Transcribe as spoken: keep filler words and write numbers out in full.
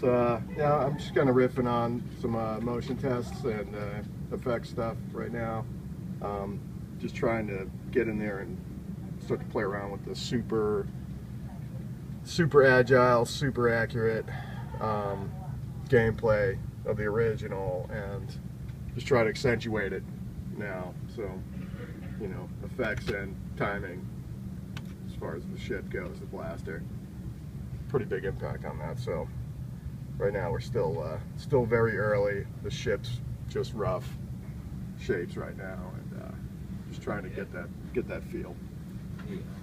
So uh, yeah, I'm just kind of riffing on some uh, motion tests and uh, effect stuff right now. Um, just trying to get in there and start to play around with the super, super agile, super accurate um, gameplay of the original, and just try to accentuate it now. So, you know, effects and timing as far as the ship goes, the blaster. Pretty big impact on that. So right now we're still uh, still very early. The ship's just rough shapes right now, and uh, just trying to get that get that feel.